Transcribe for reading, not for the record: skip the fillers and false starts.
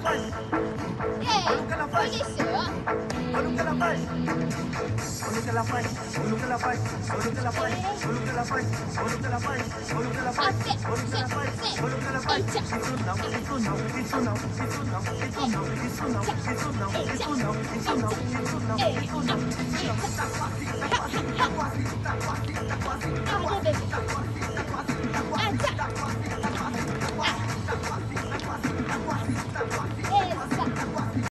faz. Olha o que ela faz. Olha o que ela faz. Olha o que ela faz. Olha o que ela faz. Olha o que ela faz. Olha o que ela faz. Olha o que ela faz. Olha o que ela faz. Olha o que ela faz. Olha o que ela faz. Isso não, isso não, isso não, isso não, isso não, isso não, isso não, isso não, isso não, isso não, isso não, isso não. Tá quase, tá quase, tá quase, tá quase.